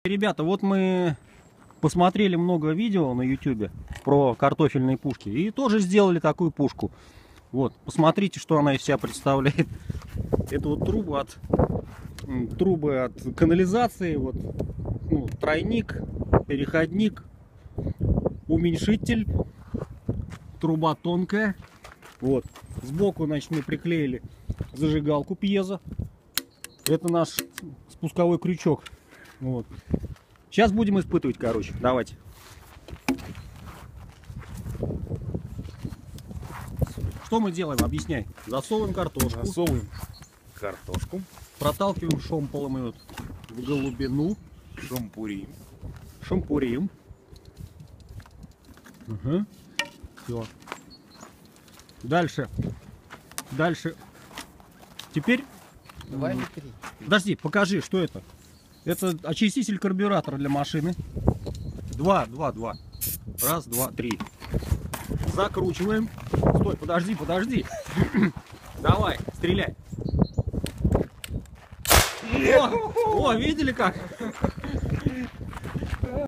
Ребята, вот мы посмотрели много видео на YouTube про картофельные пушки и тоже сделали такую пушку. Вот, посмотрите, что она из себя представляет. Это вот трубы от канализации, вот, ну, тройник, переходник, уменьшитель, труба тонкая. Вот, сбоку, значит, мы приклеили зажигалку пьезо. Это наш спусковой крючок. Вот. Сейчас будем испытывать, короче. Давайте. Что мы делаем? Объясняй. Засовываем картошку. Засовываем картошку. Проталкиваем шомполом ее в глубину. Шампурим. Шампурим. Угу. Все. Дальше. Теперь... Давай не три. Подожди, покажи, что это. Это очиститель карбюратора для машины. Два. Раз, два, три. Закручиваем. Стой, подожди. Давай, стреляй. О, видели как?